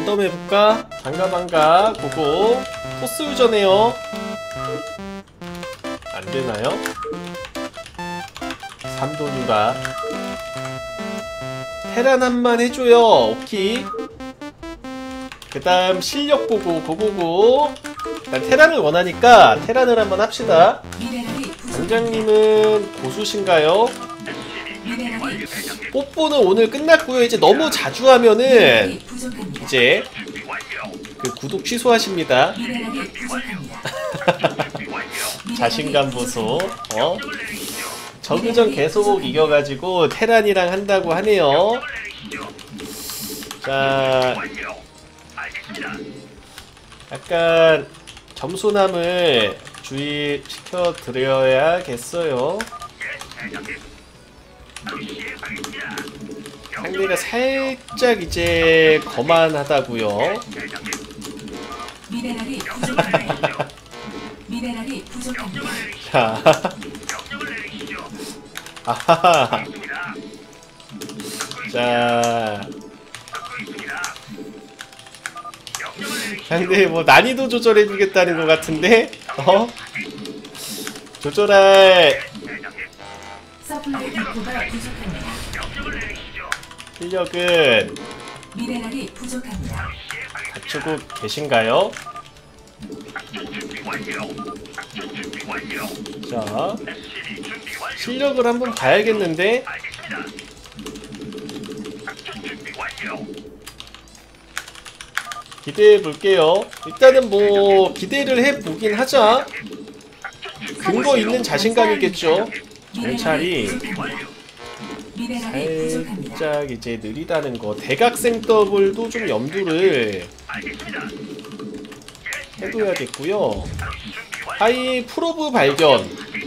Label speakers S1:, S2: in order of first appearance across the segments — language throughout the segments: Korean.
S1: 랜덤 해볼까? 반가 고고. 토스 유저네요. 안되나요? 삼도뉴가 테란 한만 해줘요. 오케이. 그 다음 실력 보고 고고고. 일단 테란을 원하니까 테란을 한번 합시다. 단장님은 고수신가요? 뽀뽀는 오늘 끝났고요. 이제 너무 자주 하면은 이제 그 구독 취소하십니다. 자신감 보소. 저그전 계속 이겨가지고 테란이랑 한다고 하네요. 자, 약간 점수남을 주의시켜 드려야겠어요. 상대가 살짝 이제 거만하다고요. 자, 아하하. 자, 상대 뭐 난이도 조절해주겠다는 것 같은데, 조절할 실력은 갖추고 계신가요? 자, 실력을 한번 봐야겠는데. 기대해 볼게요. 일단은 뭐 기대를 해보긴 하자. 근거 있는 자신감이겠죠. 정찰이 살짝 이제 느리다는 거. 대각생 더블도 좀 염두를 해둬야겠고요. 하이 프로브 발견.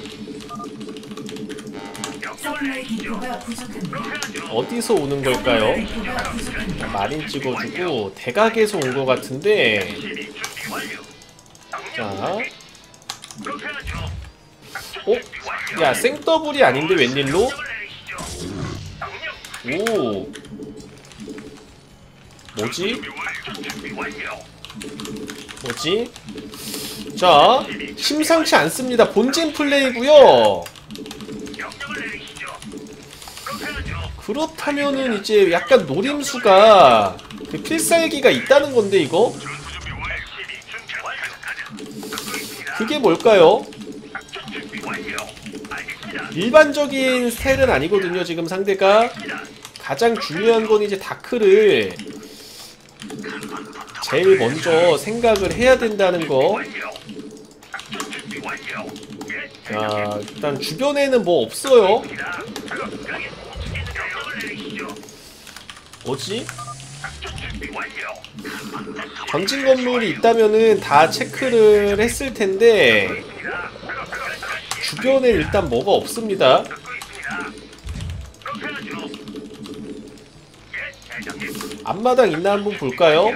S1: 어디서 오는 걸까요? 마린 찍어주고 대각에서 온 것 같은데. 자, 야, 생더블이 아닌데 웬일로? 오, 뭐지? 자, 심상치 않습니다. 본진 플레이고요. 그렇다면은 이제 약간 노림수가 그 필살기가 있다는 건데, 이거? 그게 뭘까요? 일반적인 스타일은 아니거든요, 지금 상대가. 가장 중요한 건 이제 다크를 제일 먼저 생각을 해야 된다는 거. 자, 일단 주변에는 뭐 없어요. 뭐지? 전진 건물이 있다면은 다 체크를 했을 텐데 주변에 일단 뭐가 없습니다. 앞마당 있나 한번 볼까요?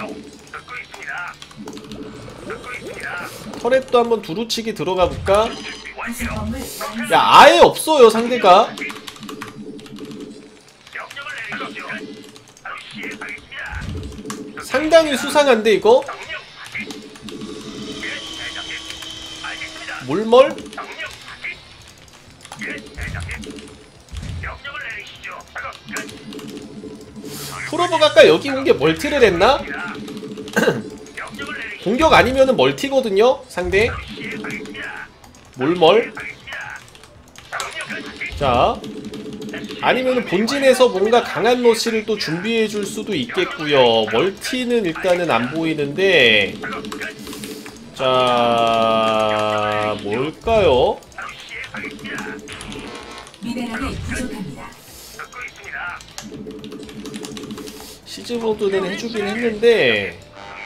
S1: 터렛도 한번 두루치기 들어가 볼까? 야, 아예 없어요, 상대가. 상당히 수상한데, 이거? 몰멀? 프로브가 아까 여기 온 게 멀티를 했나? 공격 아니면은 멀티거든요, 상대. 몰멀? 자, 아니면은 본진에서 뭔가 강한 러시를 또 준비해줄 수도 있겠고요. 멀티는 일단은 안 보이는데. 자, 뭘까요? 시즈모드는 해주긴 했는데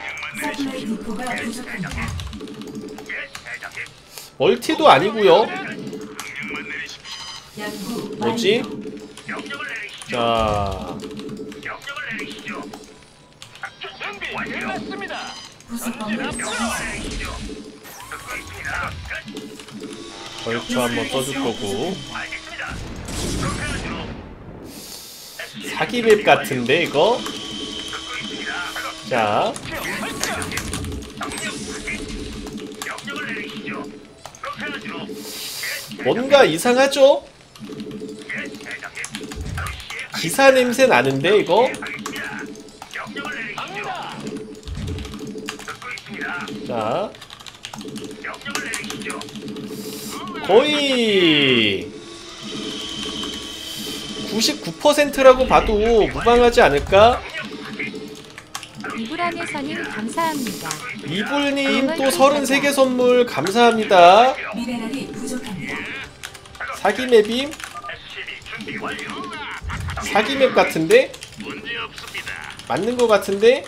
S1: 멀티도 아니고요. 뭐지? 자, 벌초 한번 써줄 거고. 사기맵 같은데 이거? 자, 뭔가 이상하죠? 기사 냄새 나는데 이거? 자, 거의 99%라고 봐도 무방하지 않을까?
S2: 이불안에서님 감사합니다.
S1: 이불님 또 33개 선물 감사합니다.
S3: 미네랄이 부족합니다.
S1: 사기맵임? 사기맵 같은데? 맞는 거 같은데?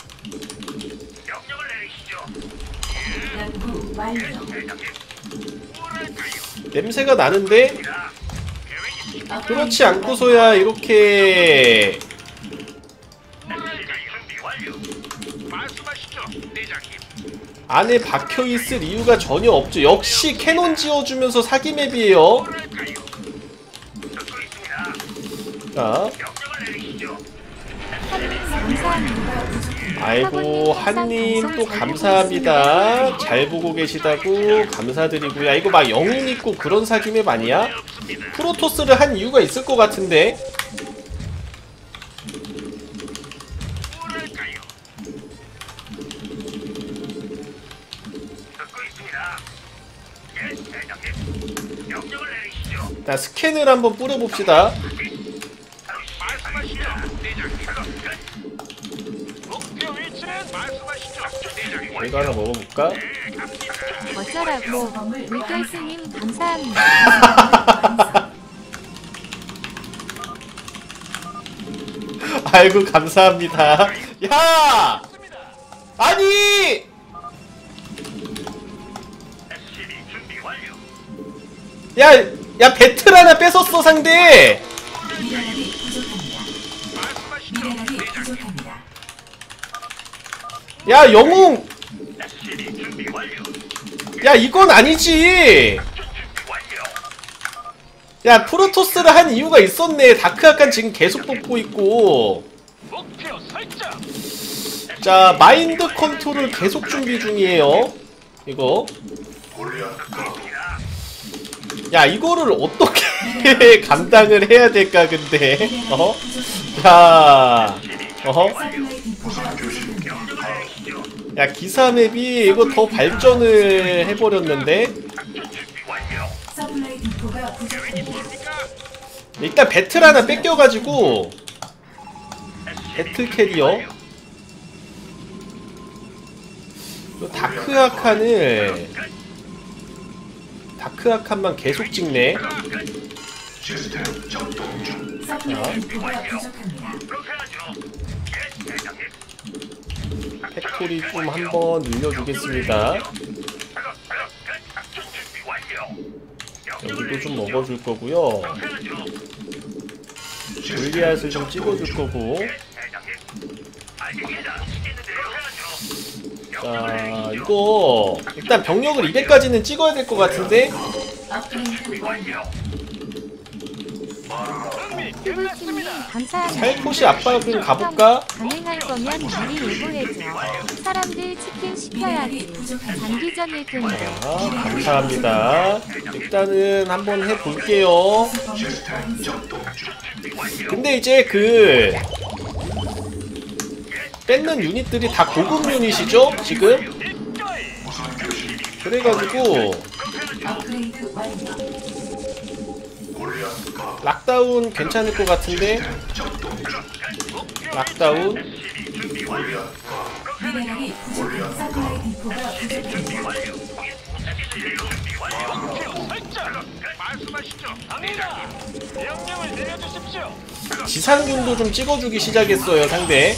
S3: 연구 완료.
S1: 냄새가 나는데? 그렇지 않고서야 이렇게 안에 박혀있을 이유가 전혀 없죠. 역시 캐논 지어주면서 사기맵이에요. 자,
S2: 감사합니다.
S1: 아이고 한님 또 감사합니다. 잘 보고 계시다고 감사드리고요. 야, 이거 막 영웅 있고 그런 사기맵 아니야? 프로토스를 한 이유가 있을 것 같은데. 자, 스캔을 한번 뿌려봅시다. 이거 하나 먹어볼까?
S2: 어쩌라고 물결스님 감사합니다.
S1: 아이고 감사합니다. 야! 아니! 야! 야 배틀 하나 뺏었어 상대!
S3: 미네랄이 부족합니다. 미네랄이 부족합니다.
S1: 야 영웅! 야 이건 아니지! 야 프로토스를 한 이유가 있었네. 다크아칸 지금 계속 뽑고 있고. 자 마인드 컨트롤 계속 준비 중이에요. 이거 야 이거를 어떻게 감당을 해야 될까 근데 어? 자 어허 야 기사맵이 이거 더 발전을 해버렸는데
S3: 서플라이 디포가 부족합니다.
S1: 일단 배틀 하나 뺏겨가지고 배틀 캐리어 다크아칸만 계속 찍네.
S3: 서플라이 디포가 부족합니다.
S1: 팩토리 좀 한번 늘려주겠습니다. 여기도 좀 먹어줄 거고요. 골리앗을 좀 찍어줄 거고. 자 이거 일단 병력을 200까지는 찍어야 될 것 같은데.
S3: 업그레이드 완료.
S2: 피부팀님 감사합니다.
S1: 살포시 아빠 좀 가볼까?
S2: 가능할 거면 미리 예고해줘. 사람들 치킨 시켜야지. 장기전일 텐데.
S1: 자, 감사합니다. 일단은 한번 해볼게요. 근데 이제 그 뺏는 유닛들이 다 고급 유닛이죠? 지금? 그래가지고
S3: 업그레이드 완료.
S1: 락다운 괜찮을 것 같은데? 락다운?
S3: 미네랄이 부족한 서플라이 디포가 부족합니다.
S1: 지상균도 좀 찍어주기 시작했어요 상대.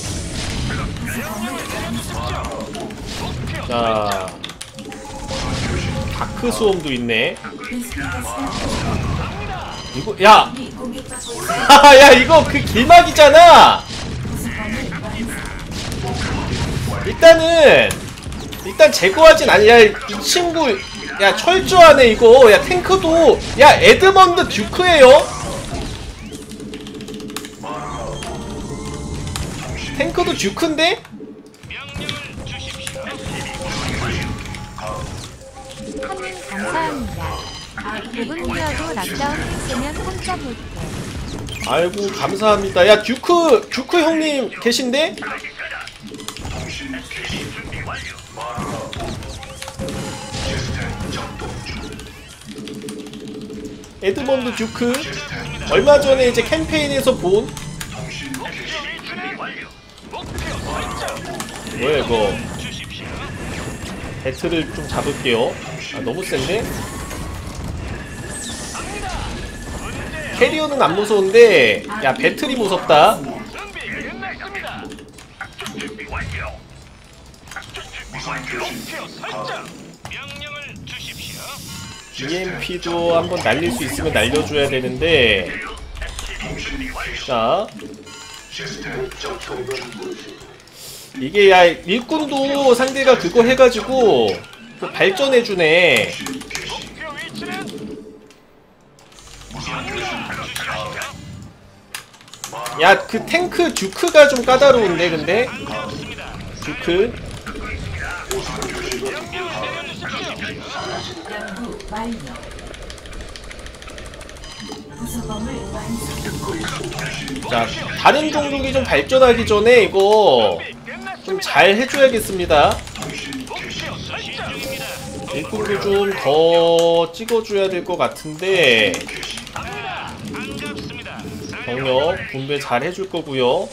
S1: 자 다크 수험도 있네. 이거 야! 야 이거 그 길막이잖아! 일단 제거하진 아니. 야 이 친구 야 철저하네 이거. 야 탱크도 야 에드먼드 듀크예요? 탱크도 듀크인데?
S2: 한님 감사합니다. 5분 후여도 락다운 했으면 꼼짝 못해.
S1: 아이고 감사합니다. 야 듀크 형님 계신데? 에드먼드 듀크 얼마 전에 이제 캠페인에서 본 뭐야 이거 배틀을 좀 잡을게요. 아 너무 센데? 캐리어는 안 무서운데 야 배틀이 무섭다. EMP도 한번 날릴 수 있으면 날려줘야 되는데 자 이게 야 일꾼도 상대가 그거 해가지고 그 발전해주네. 야 그 탱크 듀크가 좀 까다로운데 근데 듀크
S3: 연구 완료. 부속범을 완성.
S1: 자 다른 종족이 좀 발전하기 전에 이거 좀 잘 해줘야겠습니다. 일꾼도 좀 더 찍어줘야 될 것 같은데 병력 분배 잘 해줄 거고요.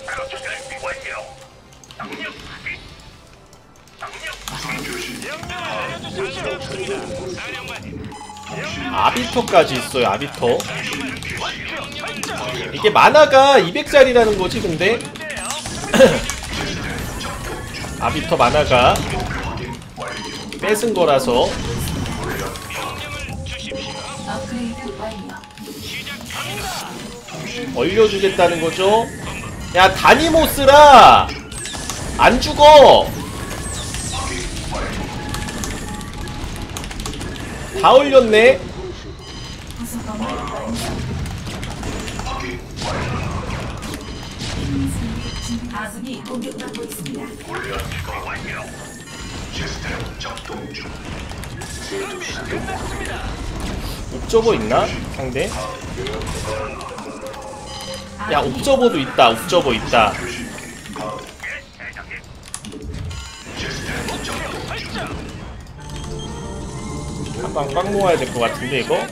S1: 아비터까지 있어요. 아비터 이게 만화가 200짜리라는 거지 근데 아비터 만화가 뺏은 거라서
S3: 업그레이드 완료.
S1: 얼려주겠다는 거죠. 야 다니모스라 안 죽어. 다 얼렸네.
S3: 부속범을 완성. 아군이 공격받고 있습니다.
S1: 옵저버 있나? 상대? 야 옵저버도 있다. 옵저버 있다. 한방 꽉 모아야 될 것 같은데 이거?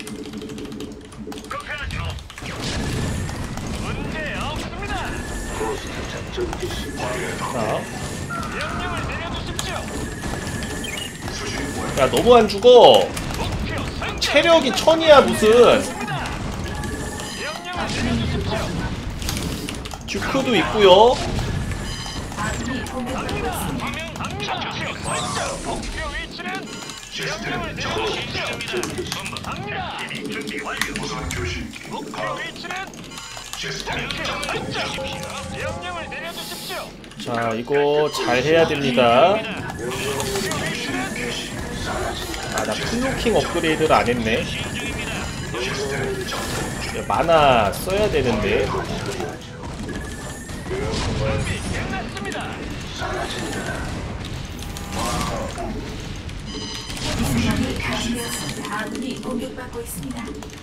S1: 자. 야 너무 안 죽어. 체력이 1000이야 무슨. 듀크도 있고요.
S3: 아군이 공격받고 있습니다.
S1: 자 이거 잘 해야 됩니다. 아 나 플로킹 업그레이드를 안 했네. 만화 써야 되는데.
S3: 부속범이 가동되었습니다. 아군이 공격받고 있습니다.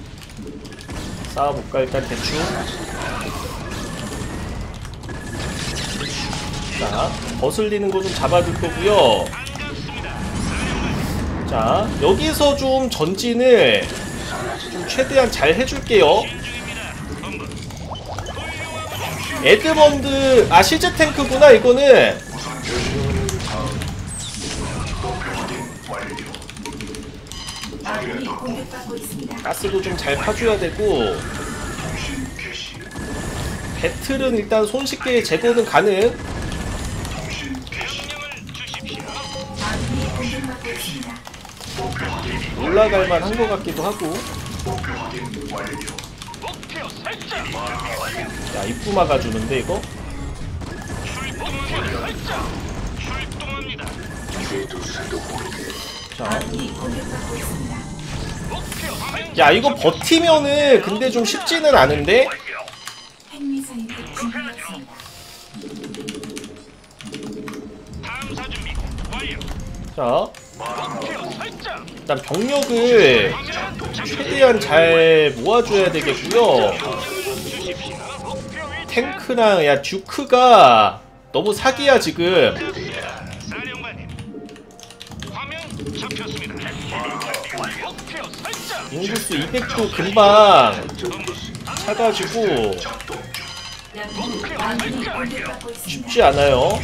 S1: 싸워볼까 일단 대충. 자 거슬리는 거 좀 잡아줄 거고요. 자 여기서 좀 전진을 좀 최대한 잘 해줄게요. 에드먼드 아 실제 탱크구나 이거는.
S3: 아군이 공격받고 있습니다.
S1: 가스도 좀 잘 파줘야 되고 배틀은 일단 손쉽게 제거는 가능.
S3: 아군이 공격받고 있습니다.
S1: 올라갈만 한 것 같기도 하고. 야 입구 막아주는데 이거? 자,
S3: 아군이 공격받고 있습니다.
S1: 야 이거 버티면은 근데 좀 쉽지는 않은데?
S3: 핵미사일이 준비했습니다.
S1: 자 일단 병력을 최대한 잘 모아줘야 되겠고요. 탱크랑 야 듀크가 너무 사기야 지금. 인구수 200도 금방 차가지고 쉽지 않아요.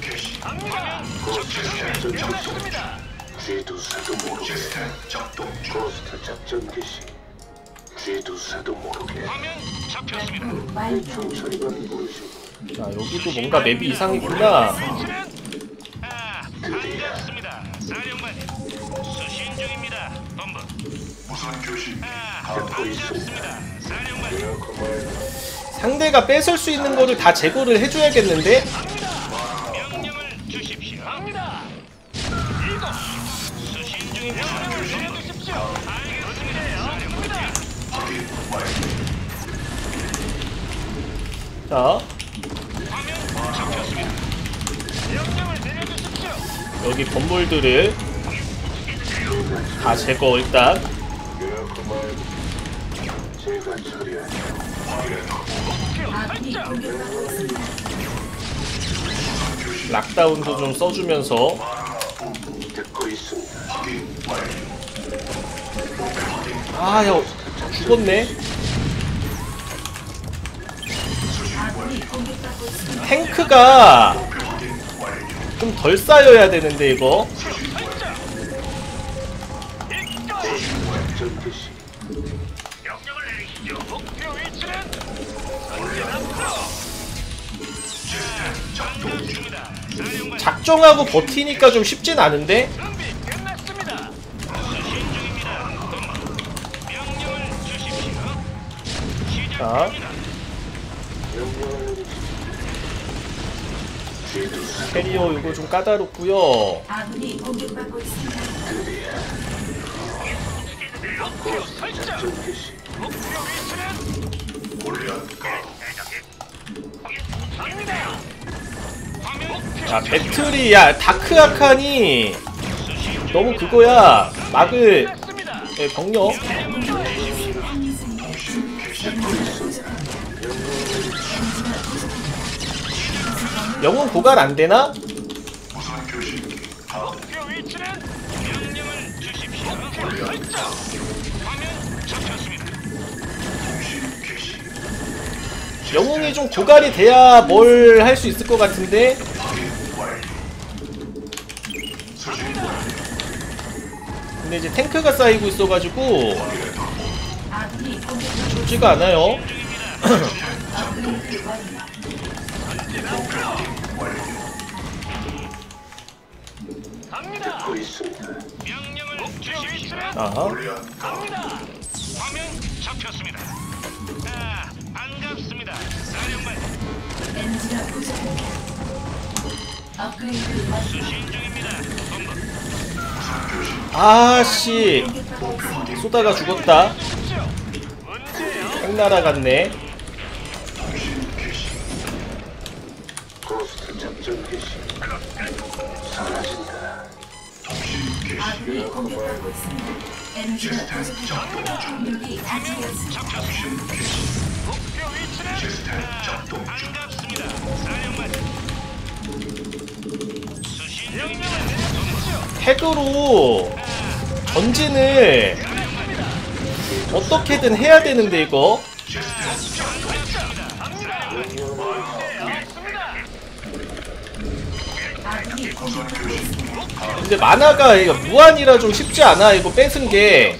S4: 쥐두새도 모르게 고스트 작전 개시 쥐두새도 모르게 총처리만 부르시고
S1: 자 여기도 뭔가 맵이 이상했구나.
S4: 듣고 있습니다.
S1: 상대가 뺏을 수 있는 거를 다 제거를 해줘야겠는데? 자 여기 건물들을 다 제거 일단.
S4: 제가 처리하죠.
S3: 아군이 공격받고 있습니다.
S1: 락다운도 좀 써주면서.
S4: 듣고 있습니다.
S1: 아, 야, 죽었네.
S3: 아군이 공격받고 있습니다.
S1: 탱크가 좀 덜 쌓여야 되는데 이거.
S4: 작전 개시
S1: 작정하고 버티니까 좀 쉽진 않은데? 자 캐리어 이거 좀 까다롭고요.
S3: 아군이 공격받고 있습니다.
S4: 작전 개시
S1: 자 배틀이 야 다크 아칸이 너무 그거야. 막을 병력. 영웅 고갈 안 되나? 영웅이 좀 고갈이 돼야 뭘 할 수 있을 것 같은데. 근데 이제 탱크가 쌓이고 있어가지고 쉽지가 않아요.
S4: 듣고 있습니다.
S1: 아,
S3: 엔지가 부족합니다. 업그레이드 완료.
S1: 아씨, 쏘다가 죽었다. 핵 날아갔네.
S4: 고스트 작전 개시 사라진다.
S3: 아군이 공격받고 있습니다. 에너지가 부족합니다. 공격이 감지되었습니다.
S1: 핵으로 전진을 어떻게든 해야 되는데 이거.
S3: 아군이 공격받고 있습니다.
S1: 근데 만화가 이거 무한이라 좀 쉽지 않아 이거 뺏은 게.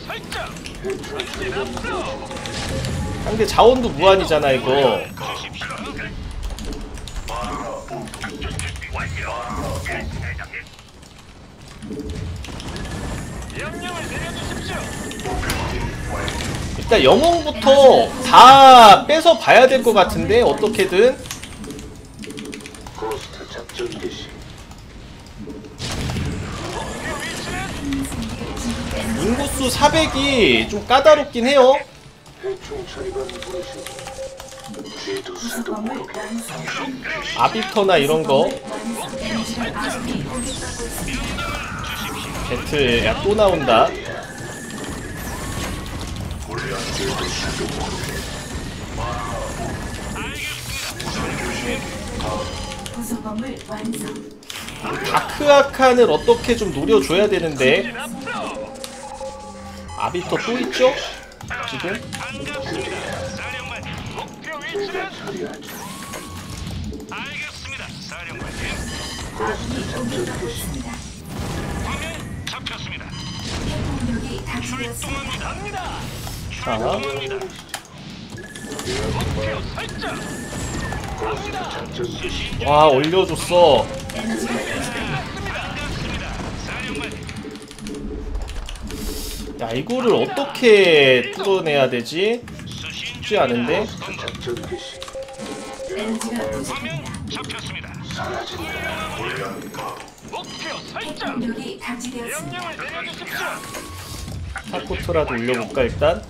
S1: 상대 자원도 무한이잖아 이거. 일단 영웅부터 다 뺏어 봐야 될 것 같은데 어떻게든.
S4: 고스트 작전 개시
S1: 인구수 400이 좀 까다롭긴 해요.
S4: 대충 처리만 부르시고 쥐두새도
S3: 건물
S4: 모르게
S3: 완성.
S1: 아비터나 이런 거.
S3: 엔지가 아군이 공격받고 있습니다.
S1: 배틀 야 또 나온다.
S3: 구성범을 완성.
S1: 다크아칸을 어떻게 좀 노려줘야 되는데. 아비터 또 있죠? 지금?
S5: 목표 위치는
S4: 처리하죠.
S5: 알겠습니다. 사령관님.
S3: 아군이 공격받고 있습니다.
S5: 화면 잡혔습니다.
S3: 핵폭력이 감지되었습니다.
S5: 갑니다.
S1: 자,
S5: 목표 설정.
S4: 작전 개시.
S1: 와, 올려줬어.
S3: 에너지가 부족합니다.
S5: 반갑습니다. 사령관님.
S1: 야, 이거를 어떻게 뚫어내야 되지?
S5: 수신
S1: 쉽지 않은데?
S4: 작전 개시.
S3: 에너지가
S5: 화면
S3: 부족합니다.
S5: 잡혔습니다.
S4: 사라진다.
S5: 목표 설정.
S3: 핵폭력이 감지되었습니다.
S5: 명령을 내려주십시오.
S1: 타코트라도 올려볼까 일단?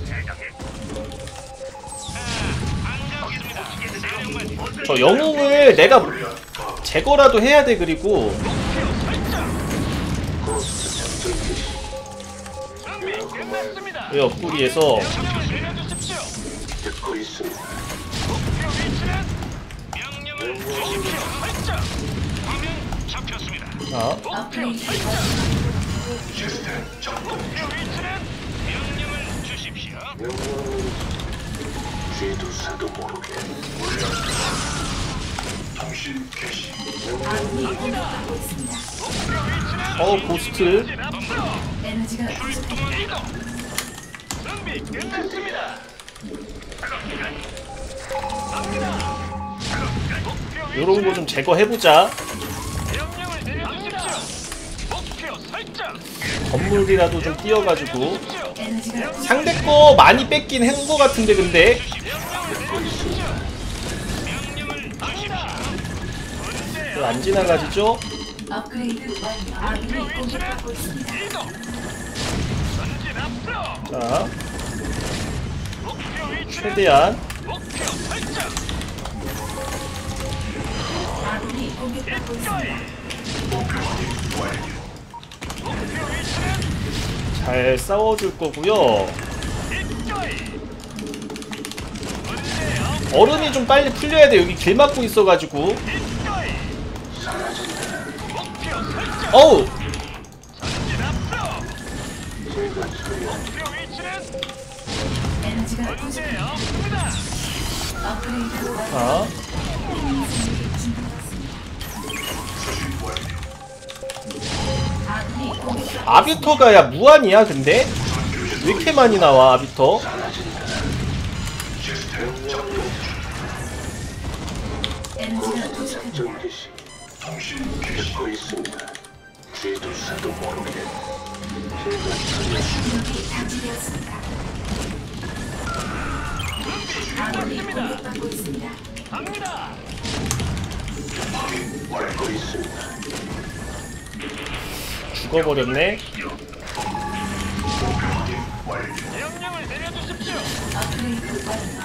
S5: 반갑습니다. 사령관님.
S1: 저 영웅을 내가 제거라도 해야 돼. 그리고
S5: 목표 설정.
S4: 고스트 작전 개시.
S5: 준비 끝났습니다.
S1: 이 옆구리에서
S5: 명령을 내려주십시오.
S4: 듣고 있습니다.
S5: 목표 위치는 명령을 주십시오. 설정. 화면 잡혔습니다.
S1: 자,
S5: 목표 설정.
S4: 시스템 작동.
S5: 목표 위치는 명령을 주십시오.
S4: 명령을 쥐두새도 모르게. 통신 개시.
S3: 아군이 공격받고 있습니다.
S5: 목표 위치는
S1: 고스트.
S5: 전진 앞으로
S3: 에너지가 부족합니다.
S5: 이동. 준비 끝났습니다. 갑니다. 목표
S1: 요런 거 좀 제거해보자.
S5: 명령을 내려주십시오. 목표 설정.
S1: 건물이라도 좀 띄워가지고.
S3: 에너지가 부족-
S1: 상대 거 많이 뺏긴 한 거 같은데, 근데?
S5: 명령을 내려주십시오. 명령을 주십시오. 문제
S1: 왜 안 지나가지죠?
S3: 업그레이드 완료. 아군이 공격받고 있습니다.
S5: 이동. 전진 앞으로.
S1: 자,
S5: 목표 위치는
S1: 최대한.
S5: 목표 설정.
S3: 아군이 공격받고 있습니다.
S5: 목표 위치는
S1: 잘 싸워줄 거고요.
S5: 이거이. 문제 없.
S1: 얼음이 좀 빨리 풀려야 돼. 여기 길 막고 있어가지고.
S5: 이거이. 목표 설정.
S1: 어우!
S5: 전진 앞으로.
S4: 제가 처리.
S5: 목표 위치는
S3: 에너지가
S5: 문제
S3: 부족합니다.
S5: 없습니다.
S3: 업그레이드 완료.
S1: 자,
S3: 아군이 공격받고
S1: 아비터가 야 무한이야, 근데? 왜 이렇게 많이 나와, 아비터?
S3: 에너지가 부족합니다.
S4: 작전 개시. 통신 개시. 듣고 있습니다. 쥐두새도 모르게. 제가 처리.
S3: 여기 감지되었습니다. 아군이 공격받고 있습니다.
S5: 갑니다.
S4: 듣고 있습니다.
S1: 죽어버렸네.
S5: 명령을 내려주십시오.
S3: 업그레이드 완료.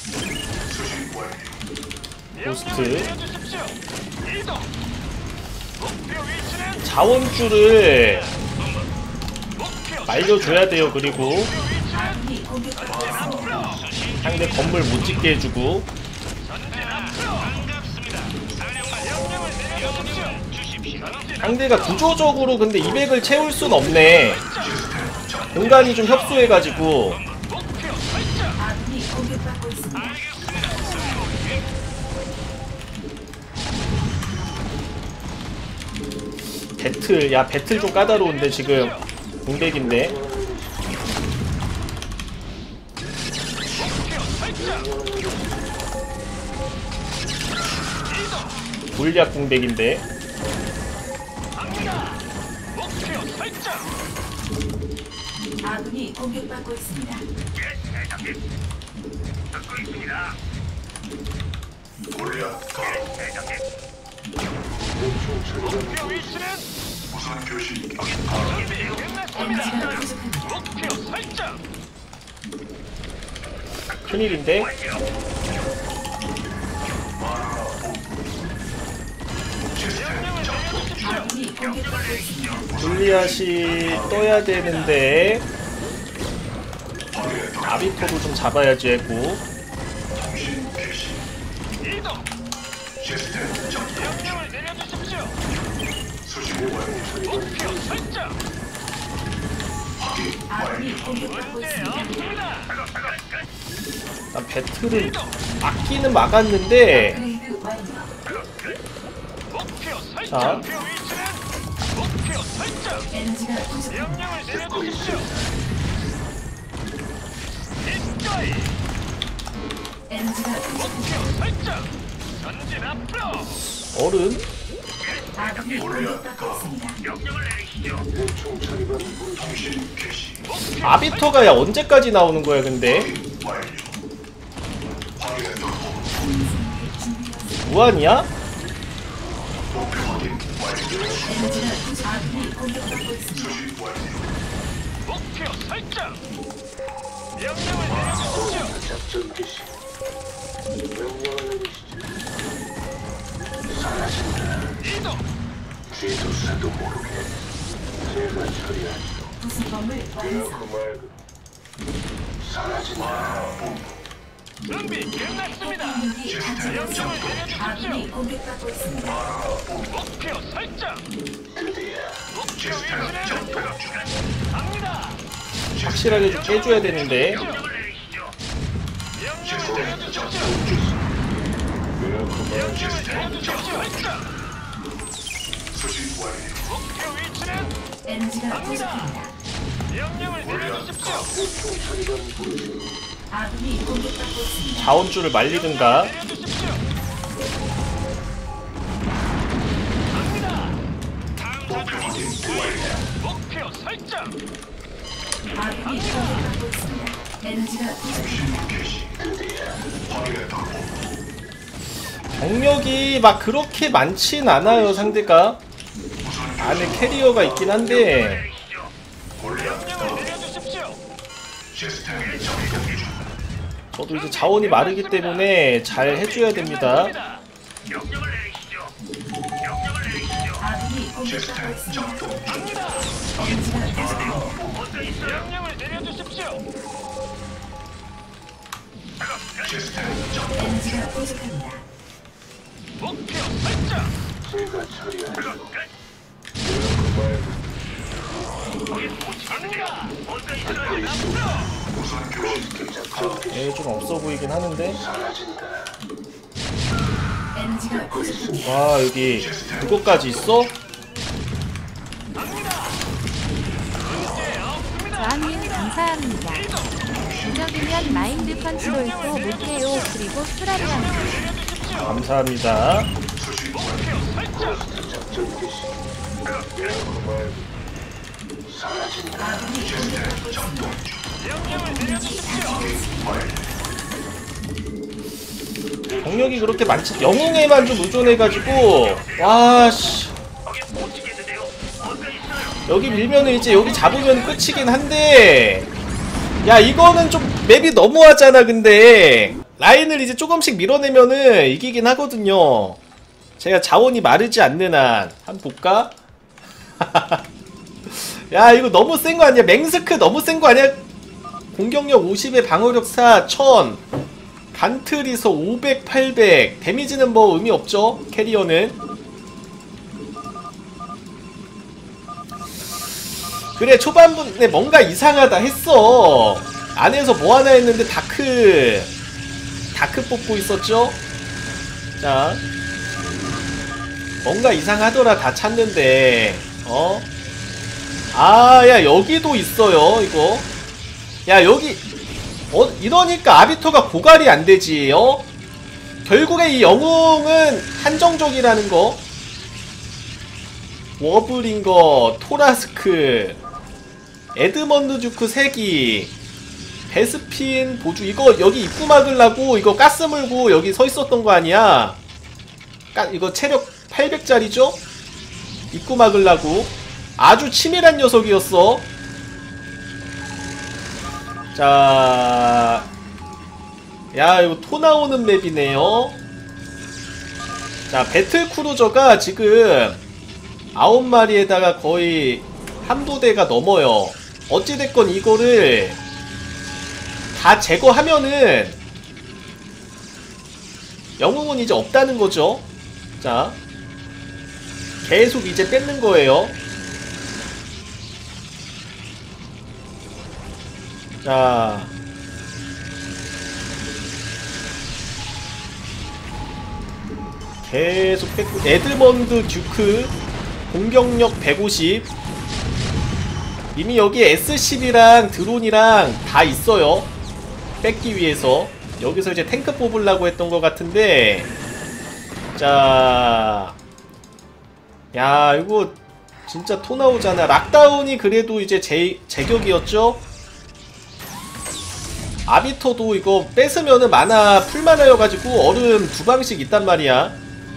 S1: 고스트.
S5: 명령을 내려주십시오. 이동. 목표 위치는
S1: 자원줄을
S5: 목표
S1: 말려줘야 돼요, 그리고.
S5: 위치는
S3: 아군이 공격받고 있습니다.
S1: 상대 건물 못 짓게 해주고.
S5: 전진 앞으로. 반갑습니다. 사령관 명령을 내려주십시오.
S1: 상대가 구조적으로 근데 200을 채울 순 없네. 공간이 좀 협소해가지고.
S5: 목표 설정.
S3: 아군이 공격받고 있습니다.
S1: 배틀, 야, 배틀 좀 까다로운데, 지금. 공백인데.
S5: 목표 설정.
S1: 물약 공백인데.
S5: 갑니다. 목표 설정.
S3: 아군이 공격받고 있습니다.
S5: 듣고 있습니다. 목표 위치는
S4: 무선 교신.
S5: 준비 끝났습니다.
S3: 에너지가 부족합니다.
S5: 목표 설정.
S1: 큰일인데.
S5: 명령을 내려주십시오.
S3: 아군이 공격받고 있습니다.
S1: 골리앗이 떠야 되는데. 아비토도 좀 잡아야지 했고.
S4: 통신 개시.
S5: 이동.
S4: 시스템 작동.
S5: 명령을 내려주십시오.
S4: 수신 완료.
S5: 목표 설정.
S4: 확인
S3: 아군이
S4: 완료.
S3: 공격받고
S5: 문제
S3: 있습니다.
S5: 없습니다.
S1: 난 배틀을 막기는 막았는데
S3: 업그레이드 완료.
S5: 목표 설정.
S1: 자.
S5: 목표 위치는 목표 설정.
S3: 에너지가 부족합니다.
S5: 명령을 내려주십시오. 입가이.
S3: 에너지가 부족합니다.
S5: 목표 설정. 전진 앞으로.
S1: 어른
S3: 아군이 공격받고 있습니다.
S5: 명령을 내리시죠.
S4: 대충 처리반 통신 개시.
S5: 목표
S1: 아비토가 야 언제까지 나오는 거야 근데?
S4: 완료. 확인했다.
S1: 무한이야?
S4: 목표 확인 완료.
S3: 에너지가 부족. 아군이 공격받고 있습니다.
S4: 수신 완료.
S5: 목표 설정. 명령을 내려주십시오.
S4: 작전 개시. 명령을 내리시죠. 사라진다.
S5: 이동.
S4: 쥐도새도 모르게 제가 처리하죠.
S3: 부수범을 완성.
S4: 그 말고 사라진다.
S5: 준비 끝났습니다.
S3: 공격이 가져졌습니다.
S5: 명령을 내려주십시오.
S3: 아군이 공격받고 있습니다.
S5: 목표 설정.
S4: 드디어
S5: 목표 위치는 갑니다.
S1: 확실하게 좀 깨줘야 되는데.
S5: 명령을 내리시죠. 명령을 내려주십시오. 명령을 내려주십시오. 설정.
S4: 수신 완료.
S5: 목표 위치는
S3: 에너지가 부족합니다.
S5: 명령을 내려주십시오.
S4: 대충 처리반 부르시오.
S3: 아군이 공격받고 있습니다.
S1: 자원줄을 말리든가.
S5: 내려주십시오. 갑니다.
S4: 목표 확인 완료.
S5: 목표 설정.
S3: 아군이 공격받고 있습니다. 에너지가 부족합니다.
S4: 통신 개시. 드디어 확인했다.
S1: 병력이 막 그렇게 많진 않아요 상대가. 안에 캐리어가 있긴 한데
S5: 명령을 내려주십시오.
S4: 시스템 작동 중.
S1: 저도 이제 자원이 마르기 때문에 잘 해줘야 됩니다.
S5: 명령을 내리시죠. 명령을 내리시죠.
S3: 아군이 공격받고
S4: 시스템
S3: 있습니다.
S4: 작동 중.
S3: 에너지가 부족합니다.
S5: 명령을 내려주십시오.
S4: 시스템 작동.
S3: 에너지가 부족합니다.
S5: 목표 설정.
S4: 제가 처리하죠.
S5: 갑니다.
S4: 우선 교신 작전 개시.
S1: 좀 없어 보이긴 하는데.
S4: 사라진다.
S3: 에너지가 부족합니다.
S1: 와 여기 그것까지 있어?
S2: 저항님 감사합니다. 무적이면 마인드 컨트롤도 못해요. 그리고 수라리랑
S1: 감사합니다.
S4: 수신 완료. 작전 개시. 사라진다.
S3: 아군이 공격받고 있습니다.
S5: 명령을 내려주십시오.
S1: 병력이 그렇게 많지. 영웅에만 좀 의존해가지고 와씨 여기 밀면은 이제 여기 잡으면 끝이긴 한데 야 이거는 좀 맵이 너무하잖아. 근데 라인을 이제 조금씩 밀어내면은 이기긴 하거든요. 제가 자원이 마르지 않는 한 한번 볼까? 야 이거 너무 센 거 아니야? 맹스크 너무 센 거 아니야? 공격력 50에 방어력 4 1000 간트리서 500 800 데미지는 뭐 의미 없죠 캐리어는. 그래 초반부에 뭔가 이상하다 했어. 안에서 뭐 하나 했는데 다크 뽑고 있었죠. 자 뭔가 이상하더라 다 찾는데 아 야 여기도 있어요 이거. 야 여기 이러니까 아비토가 고갈이 안되지. 결국에 이 영웅은 한정적이라는 거. 워블링거, 토라스크, 에드먼드 주크 3기, 베스핀 보주. 이거 여기 입구 막으려고 이거 가스 물고 여기 서 있었던 거 아니야. 이거 체력 800짜리죠? 입구 막으려고. 아주 치밀한 녀석이었어. 자, 야 이거 토 나오는 맵이네요. 자 배틀크루저가 지금 9마리에다가 거의 한도대가 넘어요. 어찌됐건 이거를 다 제거하면은 영웅은 이제 없다는 거죠. 자, 계속 이제 뺏는 거예요. 자, 계속 뺏고. 에드먼드 듀크 공격력 150. 이미 여기에 S10이랑 드론이랑 다 있어요. 뺏기 위해서. 여기서 이제 탱크 뽑으려고 했던 것 같은데. 자, 야, 이거 진짜 토 나오잖아. 락다운이 그래도 이제 제격이었죠. 아비터도 이거 뺏으면은 마나 풀마나여가지고 얼음 2방씩 있단 말이야.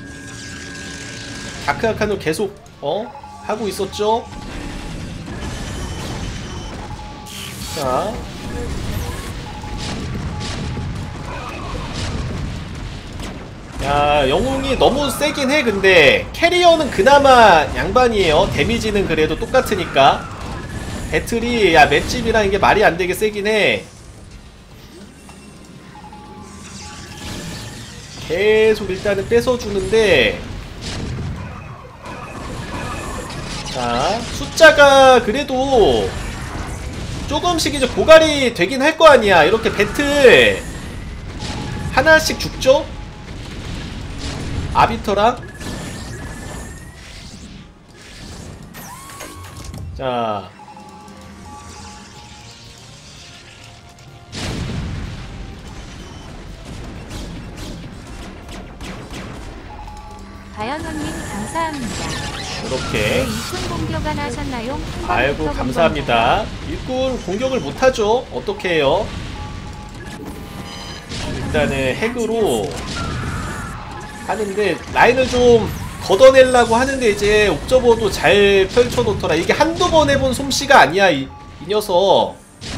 S1: 다크아칸을 계속 하고 있었죠. 자, 야, 영웅이 너무 세긴 해. 근데 캐리어는 그나마 양반이에요. 데미지는 그래도 똑같으니까. 배틀이, 야, 맷집이랑 이게 말이 안 되게 세긴 해. 계속 일단은 뺏어주는데, 자, 숫자가 그래도 조금씩 이제 고갈이 되긴 할 거 아니야. 이렇게 배틀 하나씩 죽죠? 아비터랑. 자,
S2: 가연원님 감사합니다.
S1: 이렇게.
S2: 일꾼 공격 안 하셨나요?
S1: 아이고, 감사합니다. 일꾼 공격을 못하죠. 어떻게 해요? 일단은 핵으로 하는데, 라인을 좀 걷어내려고 하는데 이제 옵저버도 잘 펼쳐놓더라. 이게 한두 번 해본 솜씨가 아니야, 이 녀석.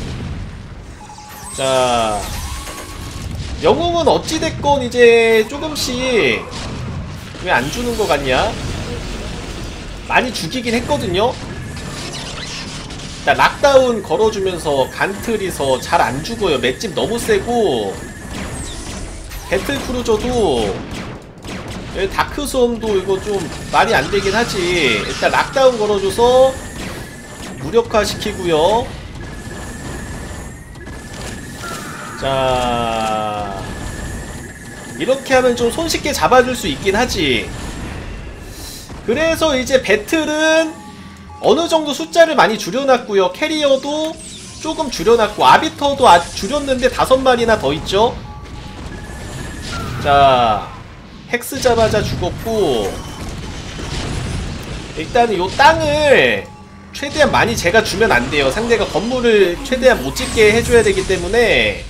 S1: 자, 영웅은 어찌됐건 이제 조금씩 왜 안 주는 거 같냐? 많이 죽이긴 했거든요. 일단 락다운 걸어주면서 간틀이서 잘 안 죽어요. 맷집 너무 세고. 배틀크루저도 다크솜도 이거 좀 말이 안 되긴 하지. 일단 락다운 걸어줘서 무력화 시키고요. 자, 이렇게 하면 좀 손쉽게 잡아줄 수 있긴 하지. 그래서 이제 배틀은 어느정도 숫자를 많이 줄여놨고요. 캐리어도 조금 줄여놨고, 아비터도 줄였는데 5마리나 더 있죠. 자, 헥스 잡아자 죽었고, 일단은 요 땅을 최대한 많이 제가 주면 안 돼요. 상대가 건물을 최대한 못 짓게 해줘야 되기 때문에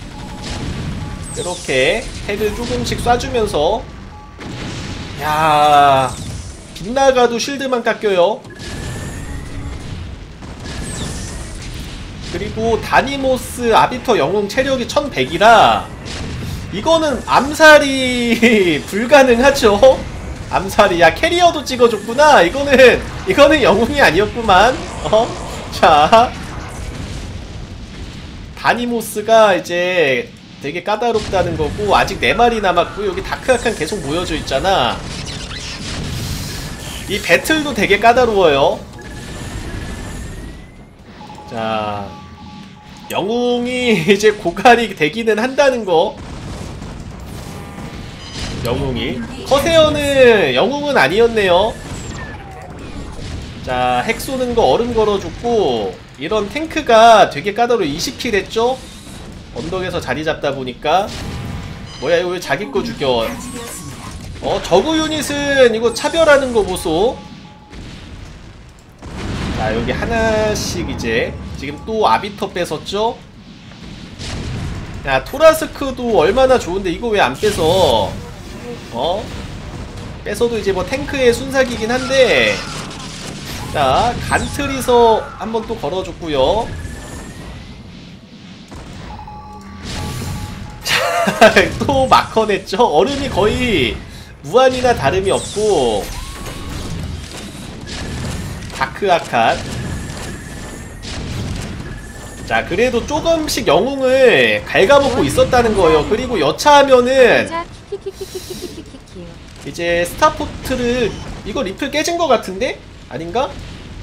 S1: 이렇게 핵을 조금씩 쏴주면서. 야, 빗나가도 쉴드만 깎여요. 그리고 다니모스 아비터 영웅 체력이 1100이라 이거는 암살이 불가능하죠. 암살이. 야, 캐리어도 찍어줬구나. 이거는 영웅이 아니었구만. 자, 다니모스가 이제 되게 까다롭다는 거고, 아직 4마리 남았고, 여기 다크아칸 계속 모여져 있잖아. 이 배틀도 되게 까다로워요. 자, 영웅이 이제 고갈이 되기는 한다는 거. 영웅이. 커세어는 영웅은 아니었네요. 자, 핵 쏘는 거 얼음 걸어줬고, 이런 탱크가 되게 까다로워. 20킬 했죠? 언덕에서 자리 잡다 보니까. 뭐야, 이거 왜 자기 거 죽여. 저그 유닛은 이거 차별하는 거 보소. 자, 여기 하나씩 이제 지금 또 아비터 뺏었죠? 야, 토라스크도 얼마나 좋은데 이거 왜 안 뺏어? 뺏어도 이제 뭐 탱크의 순삭이긴 한데. 자, 간트리서 한번 또 걸어줬고요. 자, 또 마커 냈죠? 얼음이 거의 무한이나 다름이 없고. 다크아칸. 자, 그래도 조금씩 영웅을 갉아먹고 있었다는 거예요. 그리고 여차하면은
S2: 자, 키키키키키키키키키.
S1: 이제 스타포트를 이거 리플 깨진 것 같은데? 아닌가?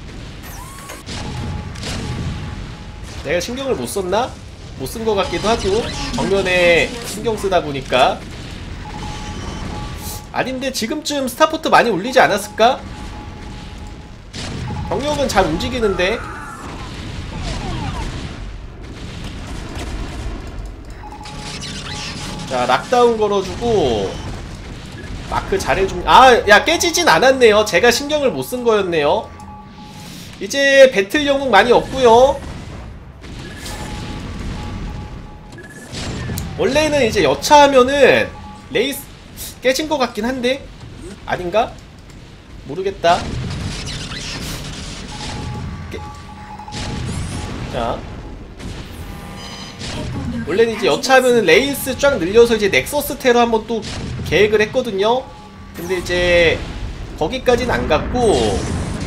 S1: 내가 신경을 못 썼나? 못 쓴 것 같기도 하고 정면에 신경 쓰다 보니까. 아닌데 지금쯤 스타포트 많이 올리지 않았을까? 병력은 잘 움직이는데. 자, 락다운 걸어주고 마크 잘해줍. 아, 야, 깨지진 않았네요. 제가 신경을 못 쓴 거였네요. 이제 배틀 영웅 많이 없고요. 원래는 이제 여차하면은 레이스 깨진 것 같긴 한데 아닌가? 모르겠다. 자, 원래는 이제 여차하면은 레이스 쫙 늘려서 이제 넥서스 테러 한번 또 계획을 했거든요. 근데 이제 거기까진 안 갔고,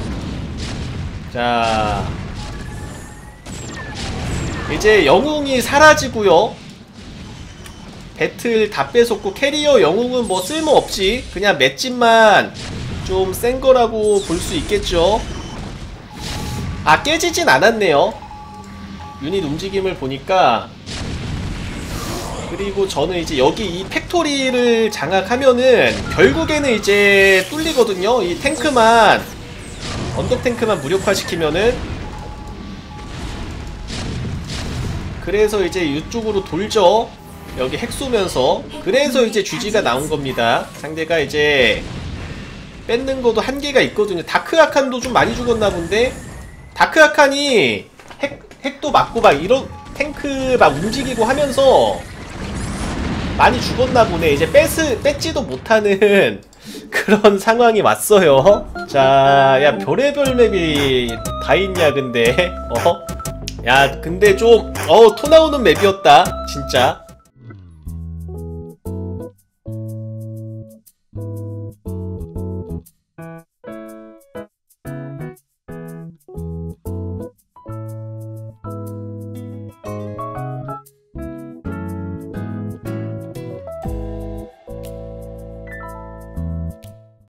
S1: 자, 이제 영웅이 사라지고요. 배틀 다 뺏었고 캐리어 영웅은 뭐 쓸모없지. 그냥 맷집만 좀 센 거라고 볼 수 있겠죠. 아, 깨지진 않았네요. 유닛 움직임을 보니까. 그리고 저는 이제 여기 이 팩토리를 장악하면은 결국에는 이제 뚫리거든요. 이 탱크만, 언덕 탱크만 무력화시키면은. 그래서 이제 이쪽으로 돌죠. 여기 핵 쏘면서. 그래서 이제 GG가 나온 겁니다. 상대가 이제 뺏는 것도 한계가 있거든요. 다크아칸도 좀 많이 죽었나 본데. 다크아칸이 핵도 맞고 막 이런 탱크 막 움직이고 하면서 많이 죽었나 보네. 이제 뺏지도 못하는 그런 상황이 왔어요. 자, 야, 별의별 맵이 다 있냐 근데. 야, 근데 좀 토 나오는 맵이었다 진짜.